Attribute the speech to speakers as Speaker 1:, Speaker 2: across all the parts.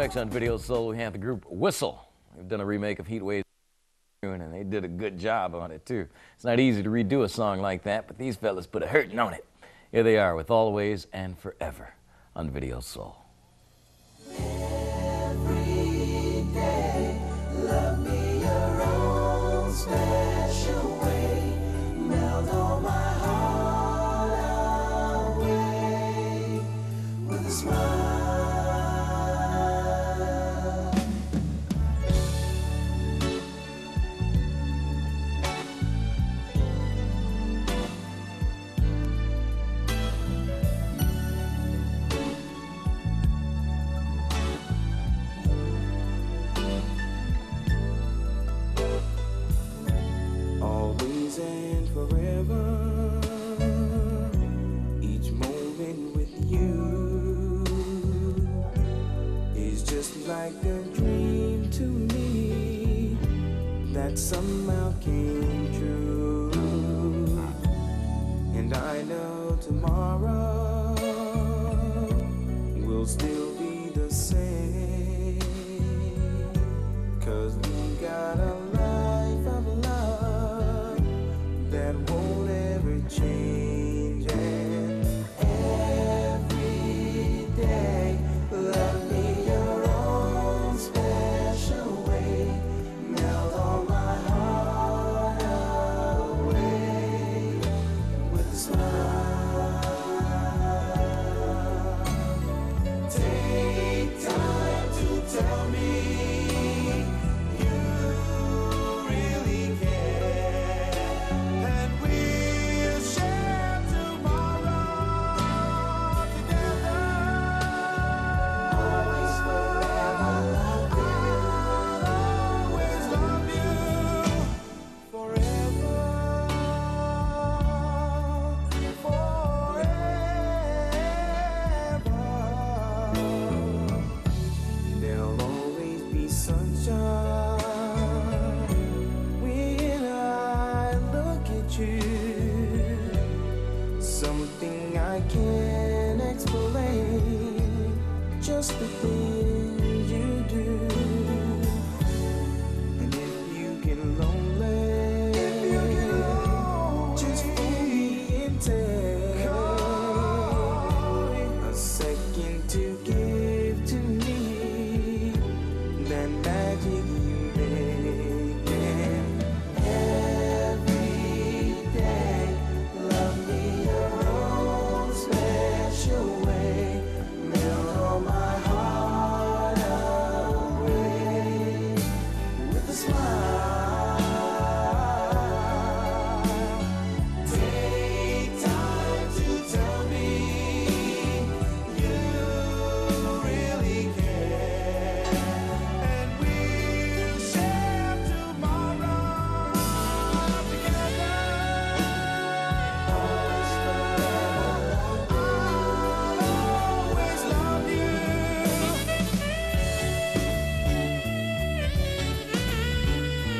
Speaker 1: Next on Video Soul, we have the group Whistle. They've done a remake of Heat Wave, and they did a good job on it, too. It's not easy to redo a song like that, but these fellas put a hurtin' on it. Here they are with Always and Forever on Video Soul.
Speaker 2: Every day, love me your own special way. Melt all my heart away with a smile. Always and forever, each moment with you is just like a dream to me that somehow came true. And I know tomorrow will still be the same, 'cause we got a life of love that won't ever change. And every day, love me your own special way. Melt all my heart away with a smile. Take time to tell me you really care, and we'll share tomorrow together. Always forever love you. Always love you forever. There'll always be sunshine when I look at you. Something I can't explain, just the things you do. And if you get lonely, just hold me and take a second to give to me that magic you make. And every day, love me your own special way. Melt all my heart away with a smile. Take time to tell me you really care, and we'll share tomorrow together. Always forever, I'll always love you.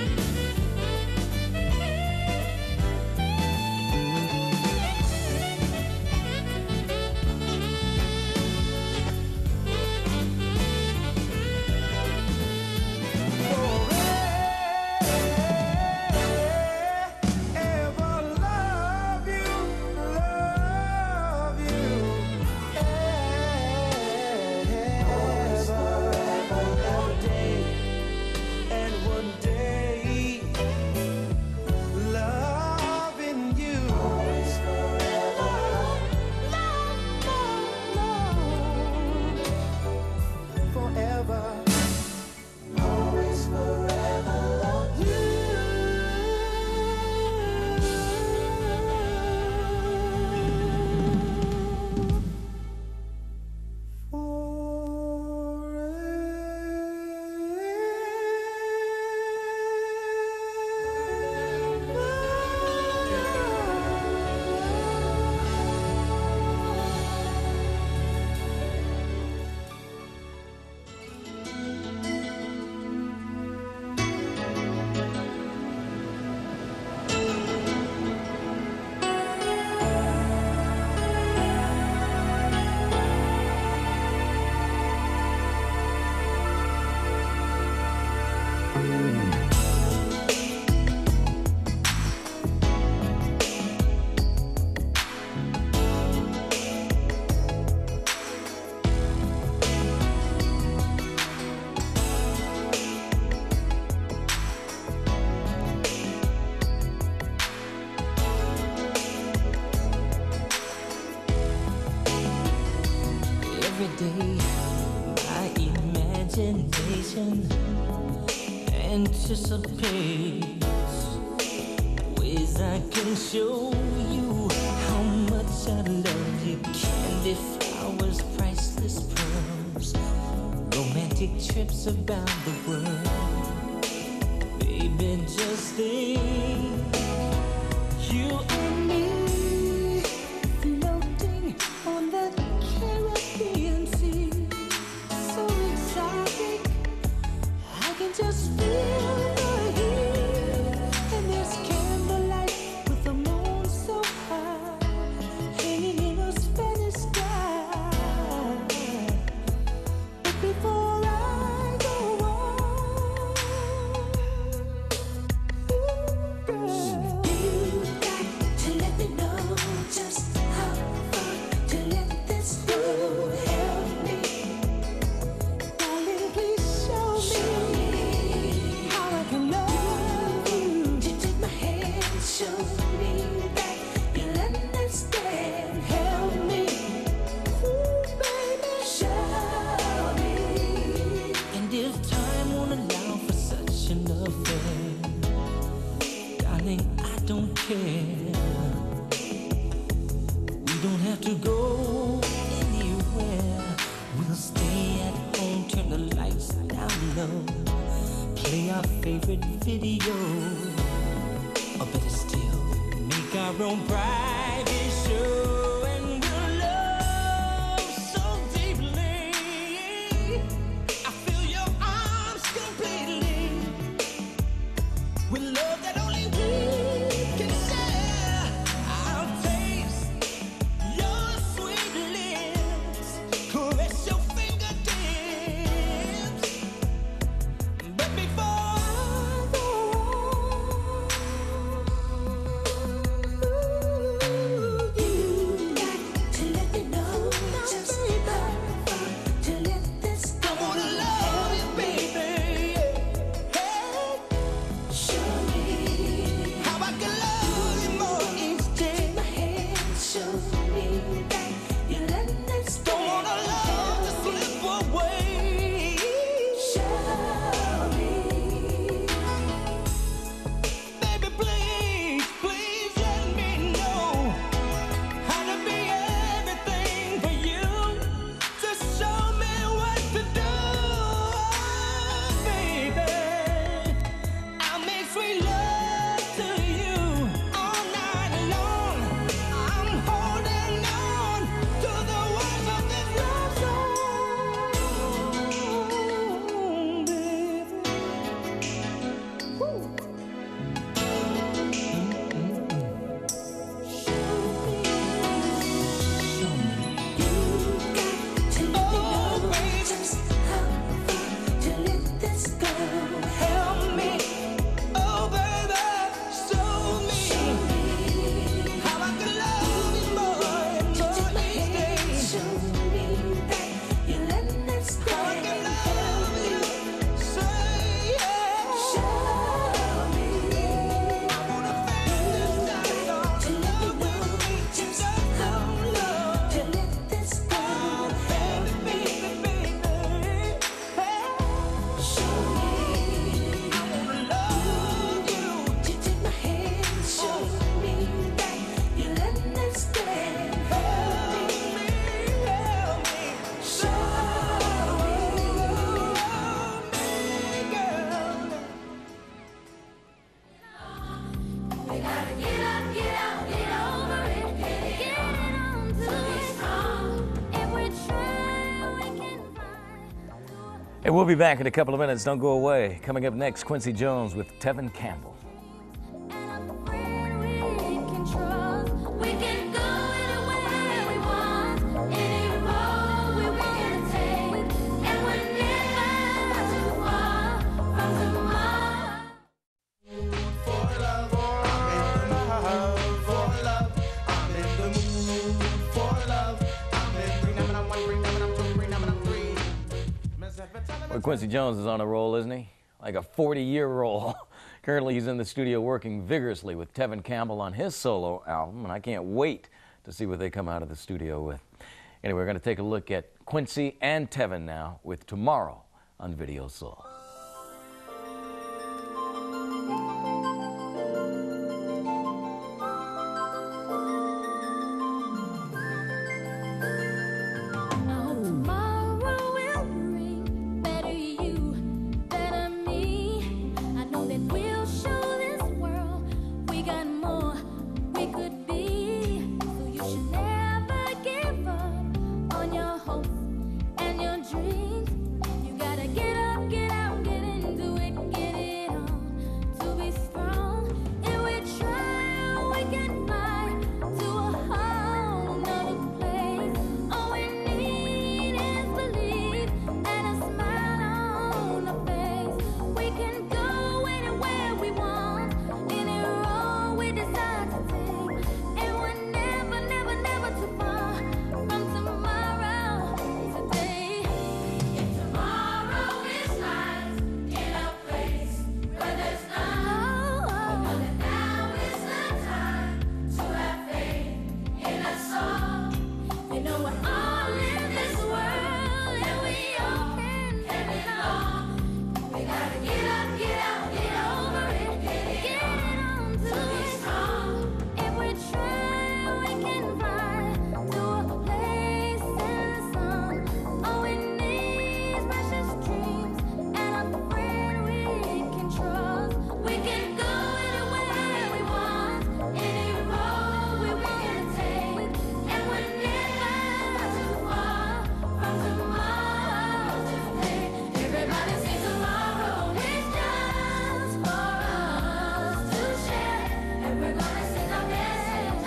Speaker 3: Every day, my imagination anticipates ways I can show you how much I love you. Candy flowers, priceless pearls, romantic trips around the world. Baby, just think, you and me floating on the Caribbean Sea. So exotic, I can just feel the heat. And there's candlelight with the moon so high, hanging in a Spanish sky. But before I go on, girl, you got to let me know just how far to let this go. Help me, darling, please show me how I can love you. You take my hand, show me that you'll understand. Help me, ooh, baby, show me. And if time won't allow for such an affair, darling, I don't care. We don't have to go anywhere. We'll stay at home, turn the lights down low, play our favorite video, or better still, make our own private show. And we'll love so deeply, I feel your arms completely, with love that only we can share. I'll taste your sweet lips, caress your fingertips. But before I go on, you got to let me know just how far to let this go. I wanna love you, baby. Hey, show me how I can love you more each day. Take my hand, show me that you'll understand. Don't wanna love to slip away. Show me, baby, please, please let me know how to be everything for you. Just show me what to do, baby. I'll make sweet love to you all night long. I'm holding on to the words of this love song, baby. Woo. Show me. You got to let me know just how far to let this go. Help me, oh baby, show me how I can love you more and more each day. Show me that you'll understand. How I can love you, say yeah. Show me, I wanna fantasize on to let me know just how long to let this go. Baby, baby, baby, hey. Show me, I wanna love you. You take my hand, show me that you'll understand. Help me, show me, girl.
Speaker 4: We gotta get up, get out, get over it, get on to it. If we try, we can find.
Speaker 1: Hey, we'll be back in a couple of minutes. Don't go away. Coming up next, Quincy Jones with Tevin Campbell.
Speaker 4: And I'm afraid we can trust. We can go anywhere we want, any road we wanna take, and we're never too far from tomorrow.
Speaker 1: Quincy Jones is on a roll, isn't he? Like a 40-year roll. Currently, he's in the studio working vigorously with Tevin Campbell on his solo album, and I can't wait to see what they come out of the studio with. Anyway, we're going to take a look at Quincy and Tevin now with Tomorrow on Video Soul.
Speaker 4: Tomorrow will bring better you, better me. I know that we'll show this world we got more we could be. So you should never give up on your hopes and your dreams. You gotta get up, get out, get into it, get it on. To be strong, if we try, we can fly to a whole nother place. All we need is belief and a smile on our face. We can go anywhere we want, any road we decide to take, and we're never, never, never too far from tomorrow. Today, if tomorrow is lies in a place where there's none, know that now is the time to have faith in us all. You know we're all in this world and we all can belong. We gotta get up, get out, get over it, get on to be strong. If we try, we can fly to a place in the sun. All we need is precious dreams and a friend we can trust. We can go anywhere we want, any road we wanna take, and we're never too far from tomorrow. Today, everybody say tomorrow is just for us to share, and we're gonna sing our message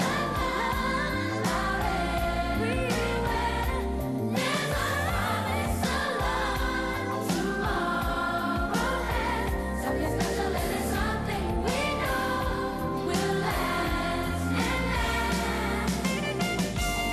Speaker 4: out everywhere. There's a promise of love tomorrow has something special, and it's something we know will last and last.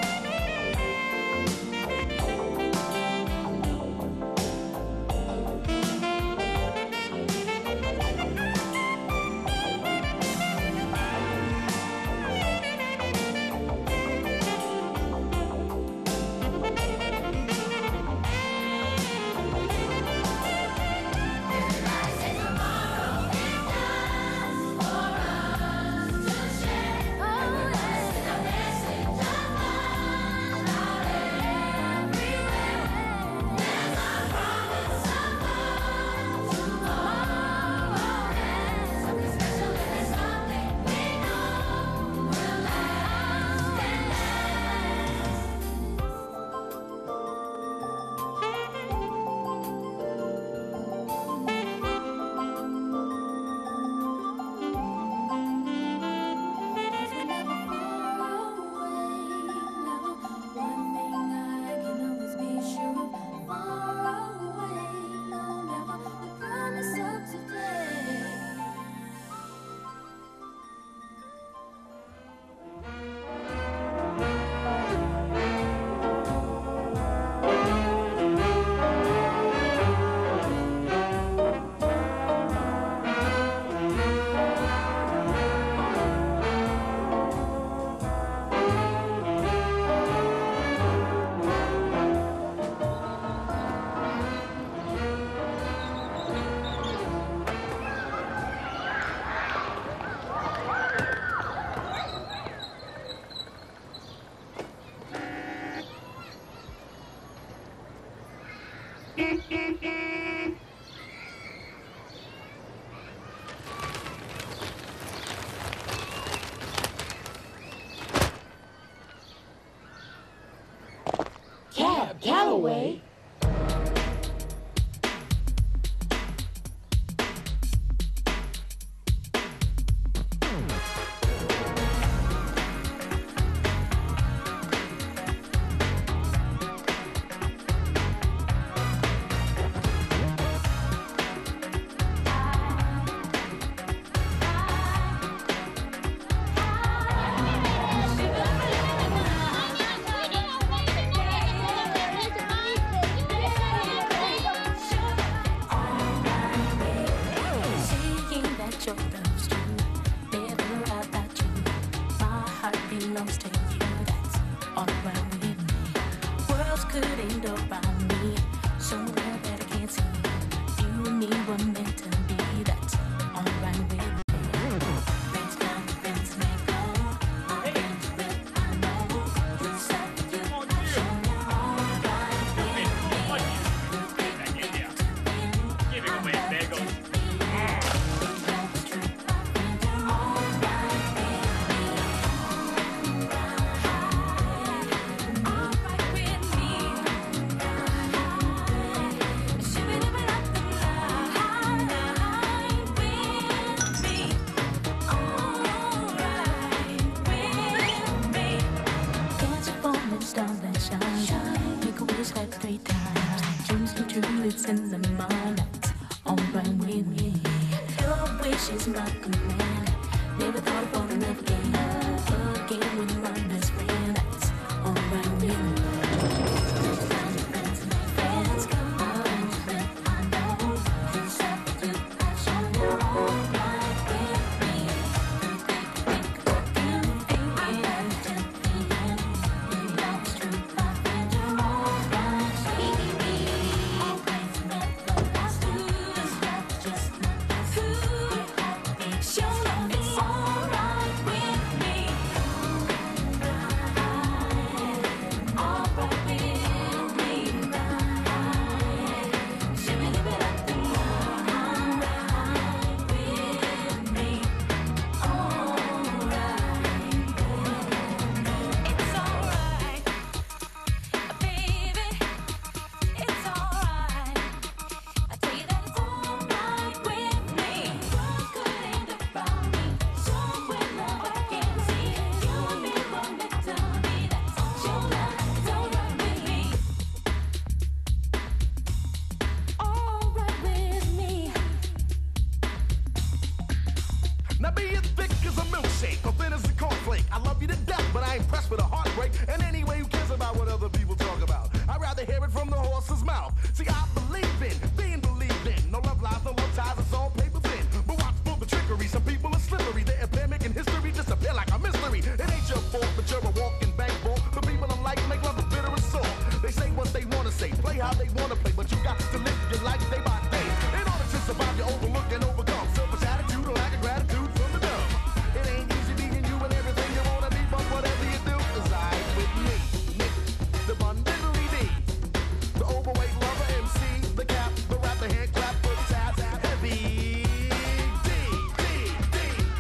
Speaker 4: Everybody say tomorrow is just for us to share. We're gonna send a message of love out everywhere. There's a promise of love tomorrow has something special, and it's something we know will last and last. Cause we're never far away, never. One thing I can always be sure of, far away, no, never. The promise of today.
Speaker 5: Cab Calloway.
Speaker 4: Thank you.
Speaker 6: that your love's true. Never about you. My heart belongs to you. That's alright with me. Worlds could end around me. Somewhere that I can't see. You and me were meant to be. That's alright with me. Friends come, friends may go. My friends will I know. You said you I show you alright with me.
Speaker 7: Giving away bagels.
Speaker 6: Three times, dreams come true, it's in the mind. That's alright with me. Your wish is my command. Never thought of falling love again. Again with my best friend. That's alright with me. Friends come on, but I know you said you I show you alright with me. Think what you thinking. You know it's true, my friend, you're alright. Always never last to this love, just not who. Show love is alright with me. Alright with me. Should we live it up and alright with me. Alright. It's alright, baby. It's alright. I tell you that it's alright with me. World could end around me. Somewhere love I can't see. You and me were meant to be. That's your love. It's alright with me. Alright with me.
Speaker 8: Now be as thick as a milkshake or thin as a cornflake. I love you to death, but I ain't pressed with a heartbreak. And anyway, who cares about what other people talk about? I'd rather hear it from the horse's mouth. See, I believe in being believed in. No love lies, no love ties, it's all paper thin. But watch for the trickery. Some people are slippery. They appear making history disappear like a mystery. It ain't your fault, but you're a walking bank ball. The people alike make love a bitter and sore. They say what they wanna say, play how they wanna play, but you got to live your life day by day. In order to survive, you overlook and overcome selfish attitude or lack of gratitude from the dumb. It ain't easy being you and everything you wanna be, but whatever you do is alright with me. The bun diddly D, the overweight lover MC, the cap, the rap, the hand clap, foot tap, heavy D, D, D.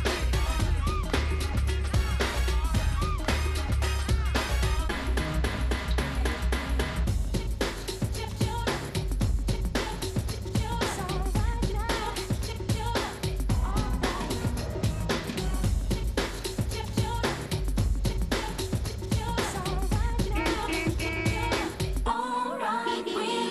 Speaker 6: Alright with me.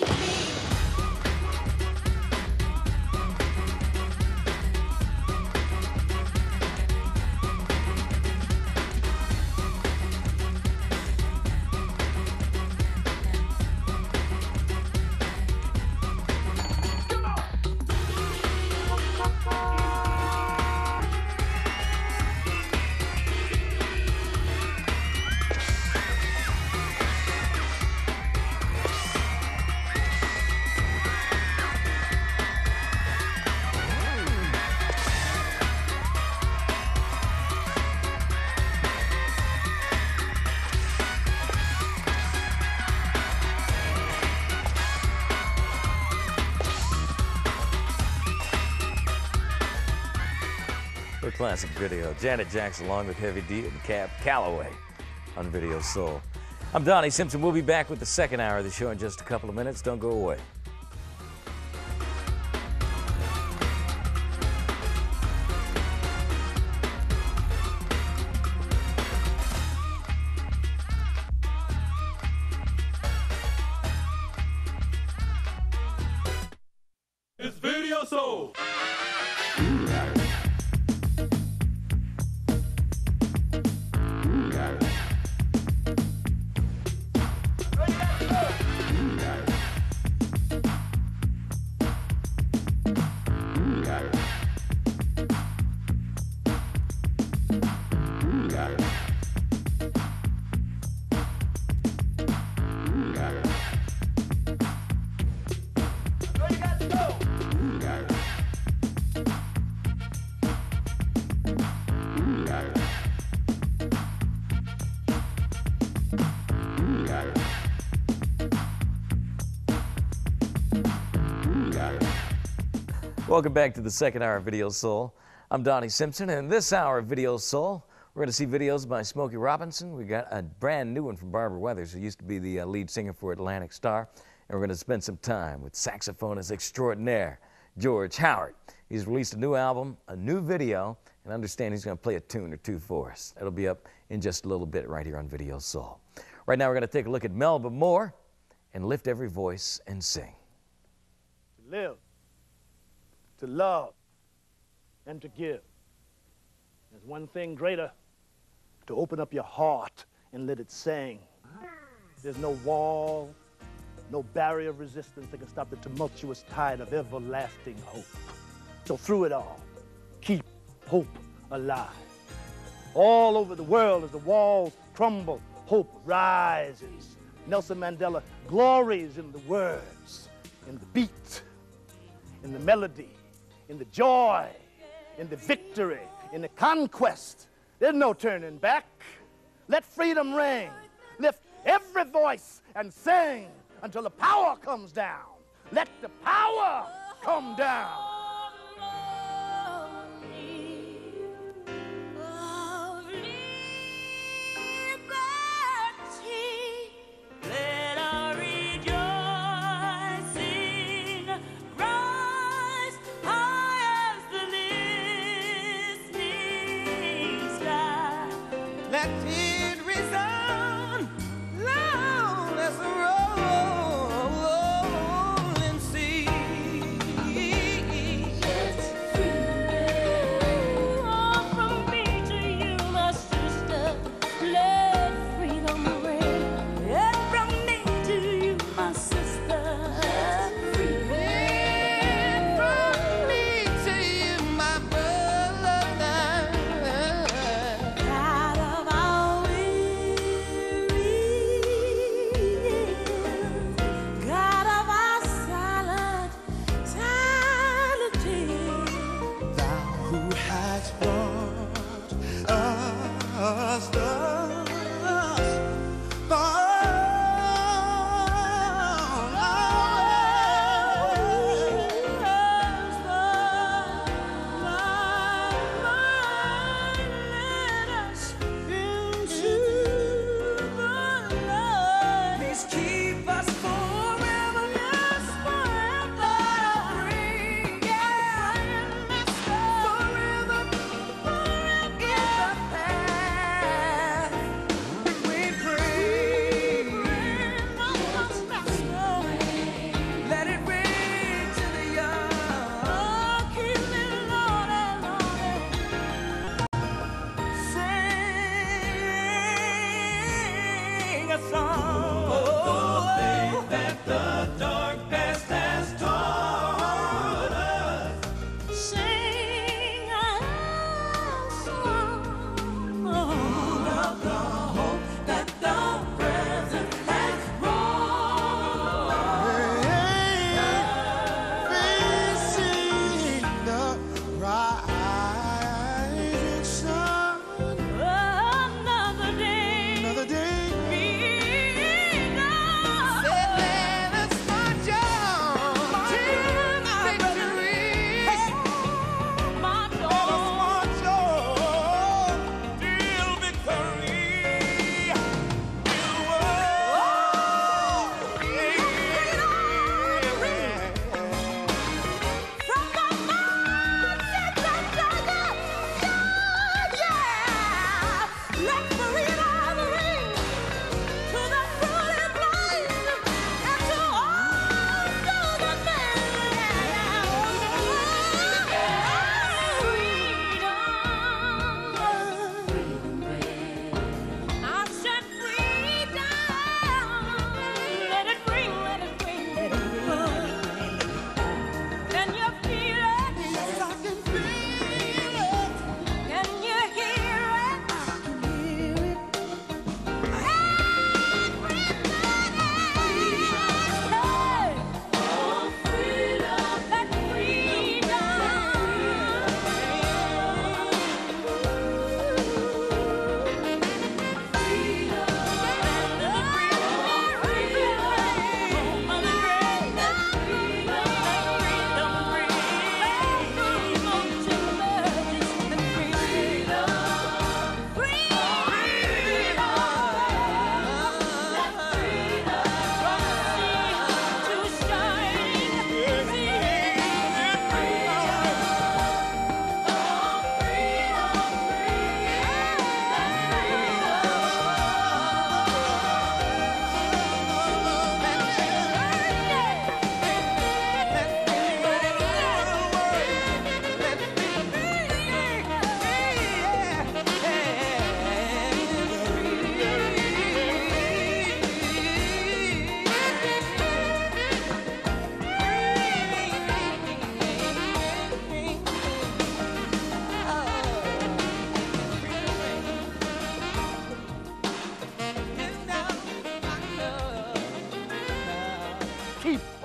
Speaker 1: A classic video. Janet Jackson along with Heavy D and Cab Calloway on Video Soul. I'm Donnie Simpson. We'll be back with the second hour of the show in just a couple of minutes. Don't go away.
Speaker 7: It's Video Soul.
Speaker 1: Welcome back to the second hour of Video Soul. I'm Donnie Simpson, and this hour of Video Soul, we're going to see videos by Smokey Robinson. We got a brand new one from Barbara Weathers, who used to be the lead singer for Atlantic Starr. And we're going to spend some time with saxophonist extraordinaire George Howard. He's released a new album, a new video, and I understand he's going to play a tune or two for us. It'll be up in just a little bit right here on Video Soul. Right now we're going to take a look at Melba Moore and Lift Every Voice and Sing.
Speaker 9: To live, to love, and to give. There's one thing greater, to open up your heart and let it sing. There's no wall, no barrier of resistance that can stop the tumultuous tide of everlasting hope. So through it all, keep hope alive. All over the world as the walls crumble, hope rises. Nelson Mandela glories in the words, in the beat, in the melody, in the joy, in the victory, in the conquest. There's no turning back. Let freedom ring. Lift every voice and sing until the power comes down. Let the power come down.
Speaker 2: Let it resound loud as a rolling sea.
Speaker 6: From me to you, my sister, let freedom ring. And from me to you, my sister, let freedom.
Speaker 2: From me to you, my brother.
Speaker 6: God of our weary, God of our silent tears.
Speaker 2: Thou who hast brought us thus far. Please keep us forever, yes, forever. Forever,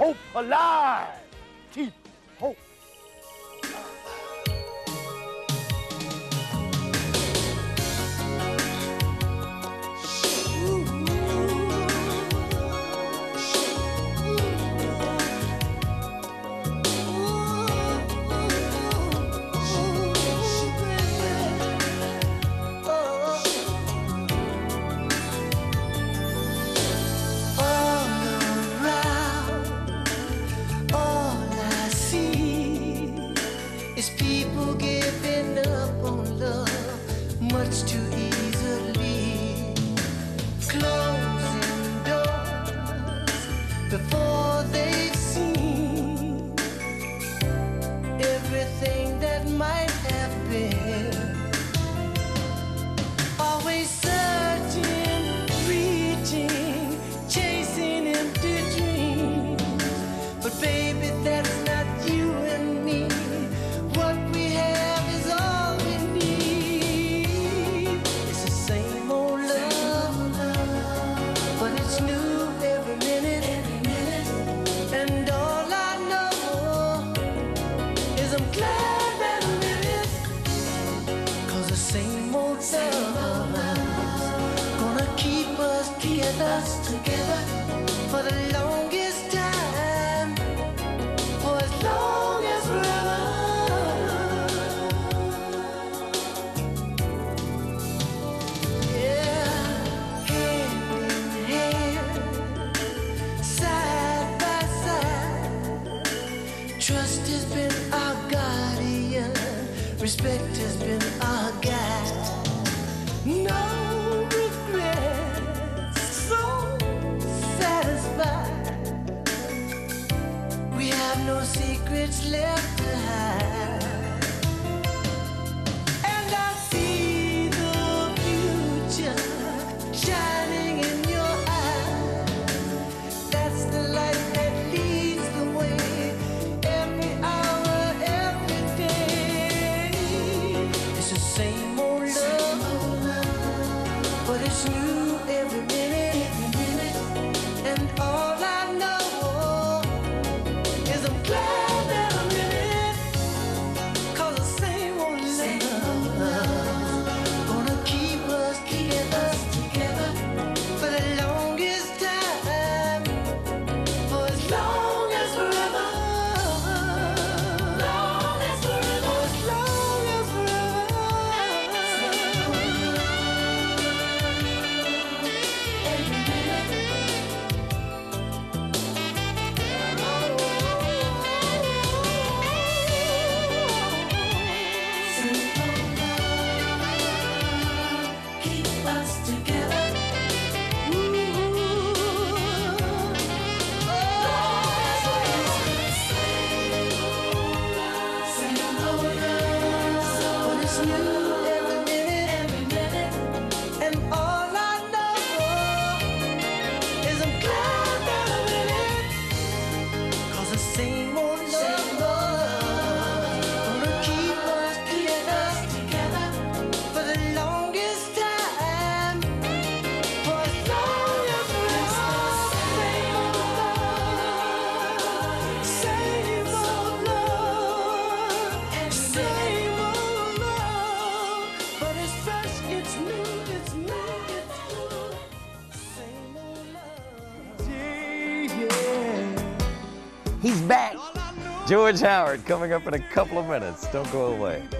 Speaker 9: hope alive. Keep hope.
Speaker 2: Much too easily, closing doors before they've seen everything that might have been. Always searching, reaching, chasing empty dreams. But baby, that's not you and me. What we have is all we need. It's the same old love, but it's new every minute. And all I know is I'm glad that I'm in it. 'Cause the same old love gonna keep us together for the longest time, for as long as forever. Yeah, hand in hand, side by side. Trust has been our guardian, respect has been our guide. No regrets, so satisfied. We have no secrets left to hide. And I see the future shining in your eyes. That's the light that leads the way every hour, every day. It's the same old love, but it's new every minute. And all I know is I'm glad that I'm in it. 'Cause the same old love gonna keep us together for the longest time, for as long as forever. Long as forever. As long as forever. Every minute. Keep us together. But it's new every minute. And all I know is I'm glad that I'm in it. 'Cause the same old love gonna keep us together for the longest time, for as long as forever. Same old love, same old love, same old love. But it's fresh, it's new, it's new, it's new. Same old love.
Speaker 1: He's back. George Howard coming up in a couple of minutes. Don't go away.